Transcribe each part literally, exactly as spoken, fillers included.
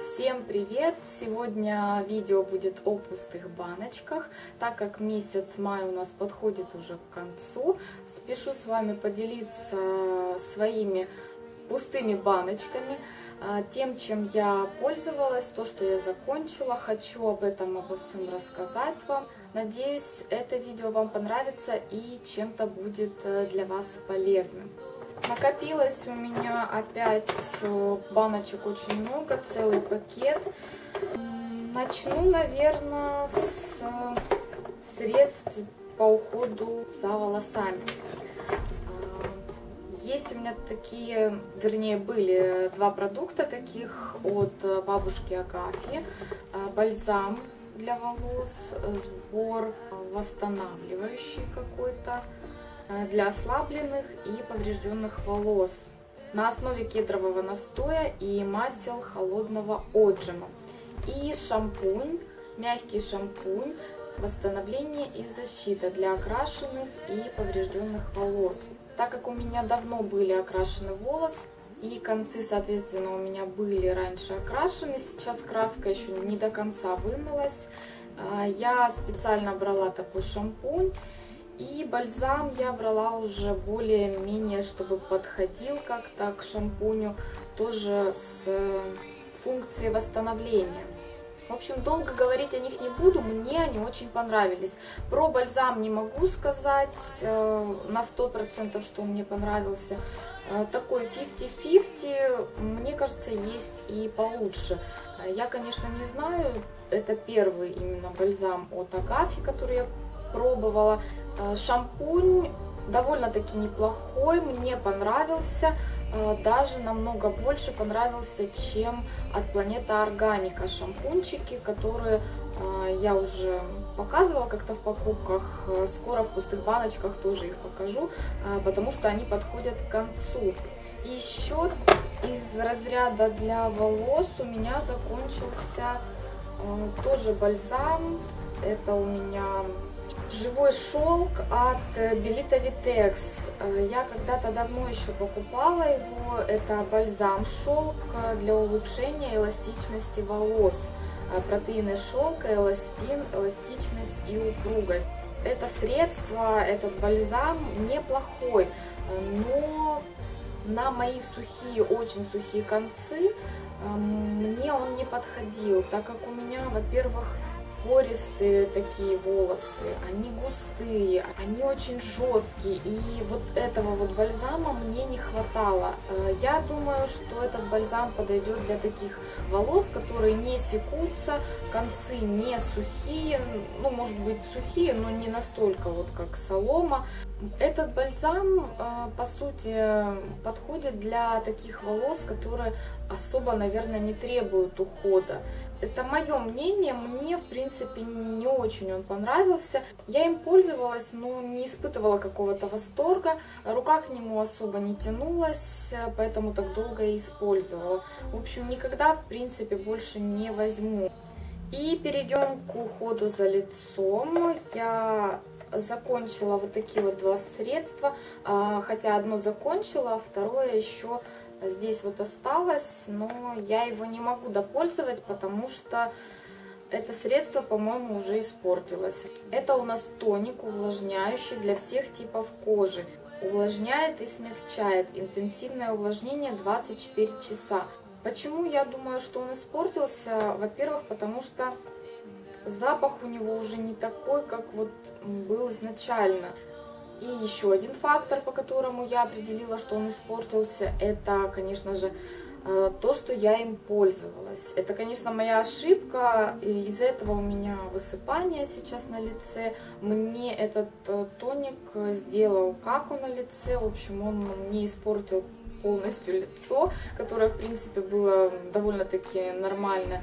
Всем привет! Сегодня видео будет о пустых баночках. Так как месяц май у нас подходит уже к концу, спешу с вами поделиться своими пустыми баночками, тем, чем я пользовалась, то, что я закончила. Хочу об этом, обо всем рассказать вам. Надеюсь, это видео вам понравится и чем-то будет для вас полезным. Накопилось у меня опять баночек очень много, целый пакет. Начну, наверное, с средств по уходу за волосами. Есть у меня такие, вернее, были два продукта таких от бабушки Агафьи. Бальзам для волос, сбор восстанавливающий какой-то, для ослабленных и поврежденных волос на основе кедрового настоя и масел холодного отжима. И шампунь, мягкий шампунь, восстановление и защита для окрашенных и поврежденных волос. Так как у меня давно были окрашены волосы, и концы, соответственно, у меня были раньше окрашены, сейчас краска еще не до конца вымылась, я специально брала такой шампунь. И бальзам я брала уже более-менее, чтобы подходил как-то к шампуню, тоже с функцией восстановления. В общем, долго говорить о них не буду, мне они очень понравились. Про бальзам не могу сказать на сто процентов, что он мне понравился. Такой пятьдесят на пятьдесят, мне кажется, есть и получше. Я, конечно, не знаю, это первый именно бальзам от Агафьи, который я пробовала. Шампунь довольно-таки неплохой, мне понравился, даже намного больше понравился, чем от Планета Органика шампунчики, которые я уже показывала как-то в покупках. Скоро в пустых баночках тоже их покажу, потому что они подходят к концу. И еще из разряда для волос у меня закончился тоже бальзам. Это у меня живой шелк от Belita Vitex. Я когда-то давно еще покупала его. Это бальзам шелк для улучшения эластичности волос. Протеины шелка, эластин, эластичность и упругость. Это средство, этот бальзам неплохой, но на мои сухие, очень сухие концы мне он не подходил, так как у меня, во-первых, пористые такие волосы, они густые, они очень жесткие, и вот этого вот бальзама мне не хватало. Я думаю, что этот бальзам подойдет для таких волос, которые не секутся, концы не сухие, ну, может быть, сухие, но не настолько вот как солома. Этот бальзам, по сути, подходит для таких волос, которые особо, наверное, не требуют ухода. Это мое мнение, мне, в принципе, не очень он понравился. Я им пользовалась, но не испытывала какого-то восторга. Рука к нему особо не тянулась, поэтому так долго и использовала. В общем, никогда, в принципе, больше не возьму. И перейдем к уходу за лицом. Я закончила вот такие вот два средства, хотя одно закончила, а второе еще здесь вот осталось, но я его не могу допользовать, потому что это средство, по-моему, уже испортилось. Это у нас тоник увлажняющий для всех типов кожи. Увлажняет и смягчает. Интенсивное увлажнение двадцать четыре часа. Почему я думаю, что он испортился? Во-первых, потому что запах у него уже не такой, как вот был изначально. И еще один фактор, по которому я определила, что он испортился, это, конечно же, то, что я им пользовалась. Это, конечно, моя ошибка, из-за этого у меня высыпание сейчас на лице. Мне этот тоник сделал каку на лице, в общем, он не испортил полностью лицо, которое, в принципе, было довольно-таки нормально.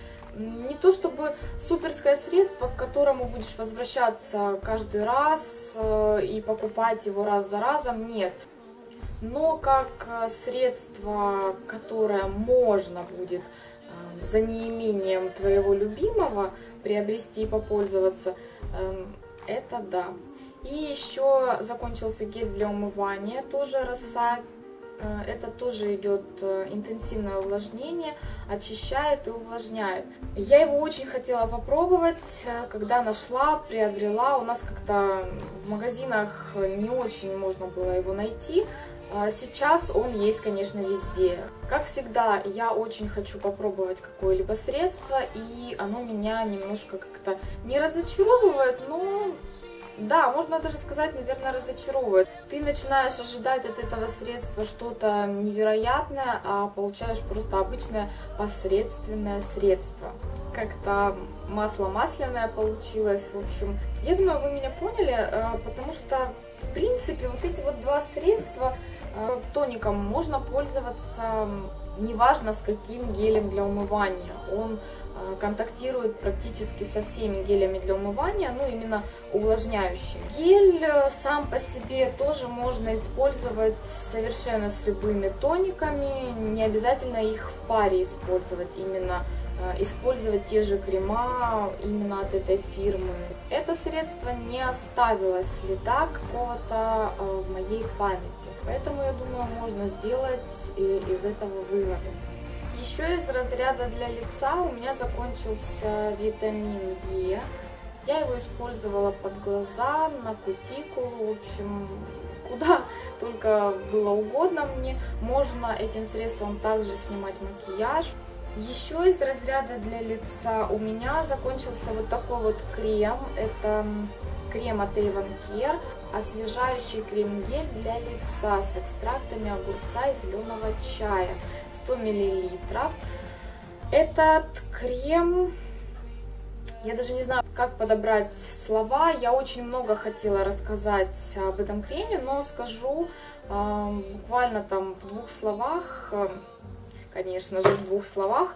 Не то чтобы суперское средство, к которому будешь возвращаться каждый раз и покупать его раз за разом, нет. Но как средство, которое можно будет за неимением твоего любимого приобрести и попользоваться, это да. И еще закончился гель для умывания, тоже роса Это тоже идет интенсивное увлажнение, очищает и увлажняет. Я его очень хотела попробовать, когда нашла, приобрела. У нас как-то в магазинах не очень можно было его найти. Сейчас он есть, конечно, везде. Как всегда, я очень хочу попробовать какое-либо средство, и оно меня немножко как-то не разочаровывает, но... Да, можно даже сказать, наверное, разочаровывает. Ты начинаешь ожидать от этого средства что-то невероятное, а получаешь просто обычное посредственное средство. Как-то масло масляное получилось. В общем, я думаю, вы меня поняли, потому что, в принципе, вот эти вот два средства тоником можно пользоваться, неважно с каким гелем для умывания. Он контактирует практически со всеми гелями для умывания, ну именно увлажняющими. Гель сам по себе тоже можно использовать совершенно с любыми тониками, не обязательно их в паре использовать, именно использовать те же крема именно от этой фирмы. Это средство не оставило следа какого-то в моей памяти, поэтому я думаю, можно сделать из этого выводы. Еще из разряда для лица у меня закончился витамин Е. Я его использовала под глаза, на кутикулу, в общем, куда только было угодно мне. Можно этим средством также снимать макияж. Еще из разряда для лица у меня закончился вот такой вот крем. Это крем от Avon Care, освежающий крем-гель для лица с экстрактами огурца и зеленого чая. сто миллилитров. Этот крем, я даже не знаю, как подобрать слова. Я очень много хотела рассказать об этом креме, но скажу э, буквально там в двух словах, э, конечно же, в двух словах.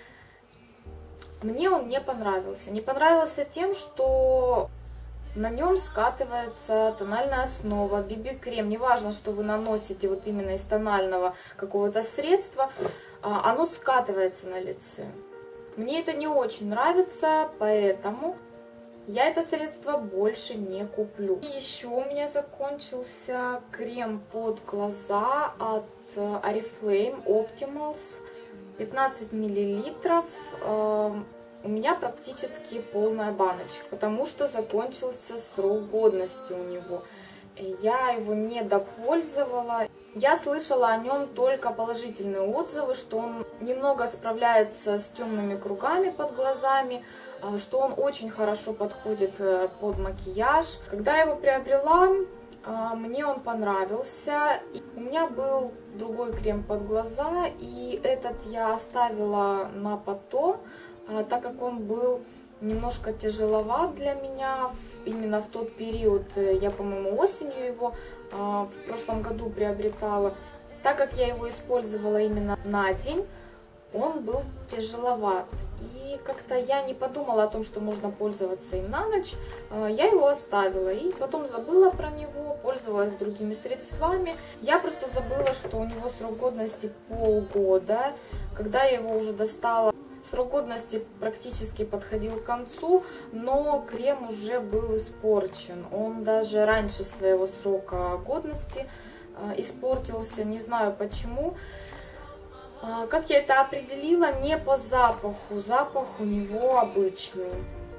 Мне он не понравился. Не понравился тем, что на нем скатывается тональная основа, би би-крем. Неважно, что вы наносите вот именно из тонального какого-то средства, оно скатывается на лице. Мне это не очень нравится, поэтому я это средство больше не куплю. И еще у меня закончился крем под глаза от Oriflame Optimals, пятнадцать миллилитров. У меня практически полная баночка, потому что закончился срок годности у него. Я его не допользовала. Я слышала о нем только положительные отзывы, что он немного справляется с темными кругами под глазами, что он очень хорошо подходит под макияж. Когда я его приобрела, мне он понравился. У меня был другой крем под глаза, и этот я оставила на потом, так как он был немножко тяжеловат для меня именно в тот период. Я, по-моему, осенью его в прошлом году приобретала. Так как я его использовала именно на день, он был тяжеловат. И как-то я не подумала о том, что можно пользоваться им на ночь. Я его оставила и потом забыла про него, пользовалась другими средствами. Я просто забыла, что у него срок годности полгода. Когда я его уже достала, срок годности практически подходил к концу, но крем уже был испорчен. Он даже раньше своего срока годности испортился, не знаю почему. Как я это определила? Не по запаху. Запах у него обычный.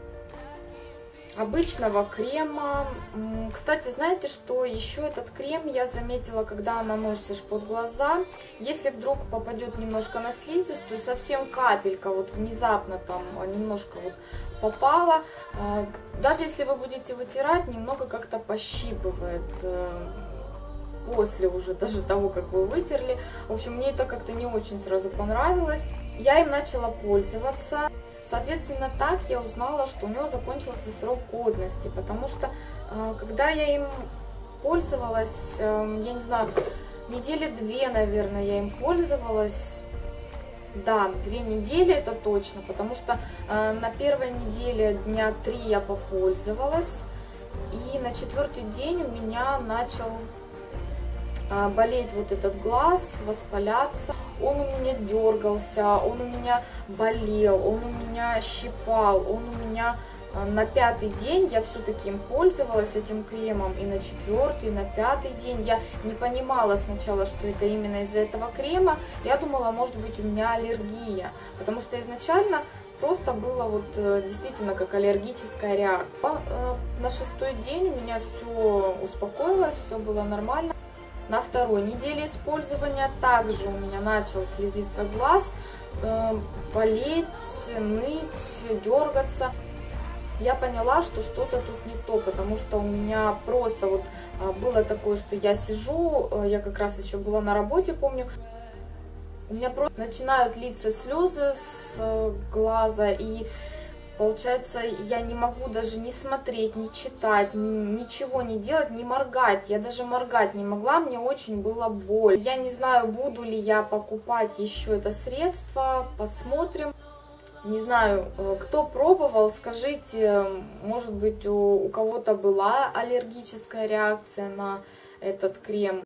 Обычного крема. Кстати, знаете, что еще этот крем я заметила, когда наносишь под глаза, если вдруг попадет немножко на слизистую, совсем капелька, вот внезапно там немножко вот попала, даже если вы будете вытирать, немного как-то пощипывает после уже даже того, как вы вытерли. В общем, мне это как-то не очень сразу понравилось. Я им начала пользоваться. Соответственно, так я узнала, что у него закончился срок годности, потому что, когда я им пользовалась, я не знаю, недели две, наверное, я им пользовалась. Да, две недели это точно, потому что на первой неделе дня три я попользовалась, и на четвертый день у меня начал болеть вот этот глаз, воспаляться. Он у меня дергался, он у меня болел, он у меня щипал, он у меня На пятый день я все-таки им пользовалась, этим кремом, и на четвертый, и на пятый день. Я не понимала сначала, что это именно из-за этого крема. Я думала, может быть, у меня аллергия, потому что изначально просто было вот действительно как аллергическая реакция. На шестой день у меня все успокоилось, все было нормально. На второй неделе использования также у меня начал слезиться глаз, болеть, ныть, дергаться. Я поняла, что что-то тут не то, потому что у меня просто вот было такое, что я сижу, я как раз еще была на работе, помню, у меня просто начинают литься слезы с глаза, и получается, я не могу даже не смотреть, не читать, ничего не делать, не моргать. Я даже моргать не могла, мне очень было больно. Я не знаю, буду ли я покупать еще это средство, посмотрим. Не знаю, кто пробовал, скажите, может быть, у, у кого-то была аллергическая реакция на этот крем.